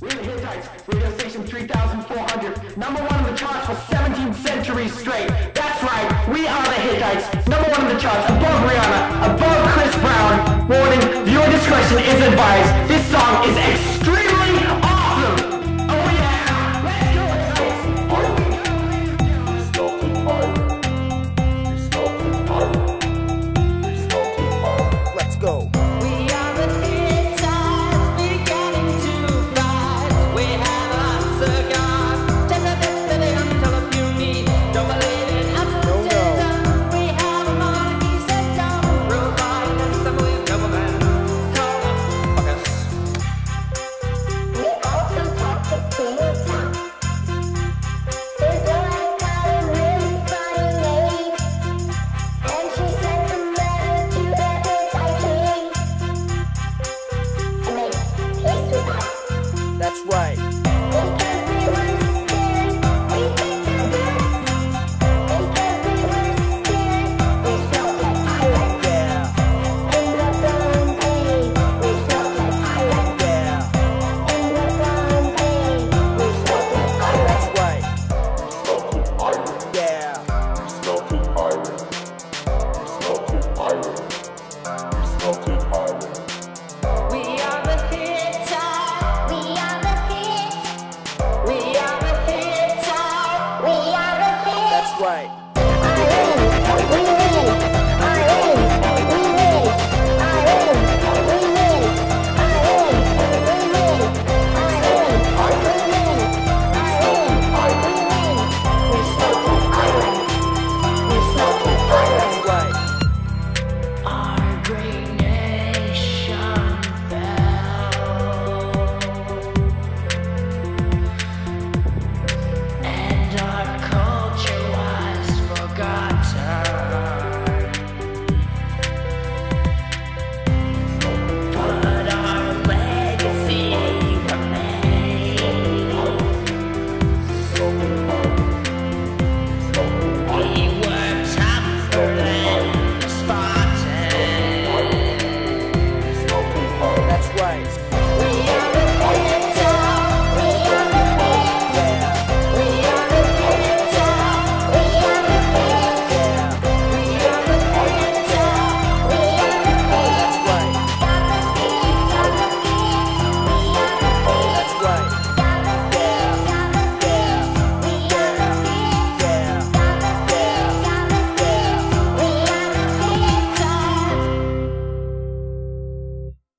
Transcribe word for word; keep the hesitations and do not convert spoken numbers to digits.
We're the Hittites, radio station three thousand four hundred, number one in the charts for seventeen centuries straight. That's right, we are the Hittites, number one in the charts, above Rihanna, above Chris Brown. Warning, viewer discretion is advised. This song is extremely awesome. Oh yeah, let's go Hittites. Let's go. That's right. Right. Right.